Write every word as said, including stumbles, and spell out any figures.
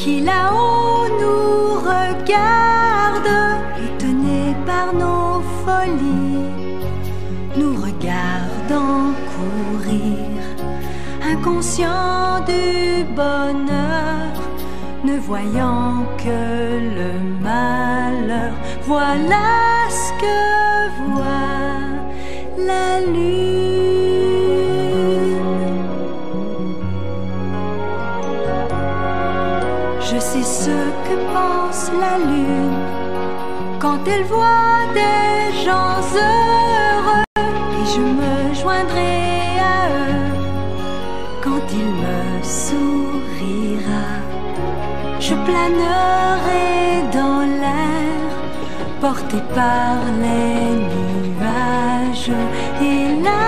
qui là-haut nous regarde, étonnés par nos folies, nous regardant courir, inconscients du bonheur, ne voyant que le malheur. Voilà ce que voit la lune. Je sais ce que pense la lune quand elle voit des gens heureux, et je me joindrai à eux quand il me sourira. Je planerai dans l'air, porté par les nuages, et là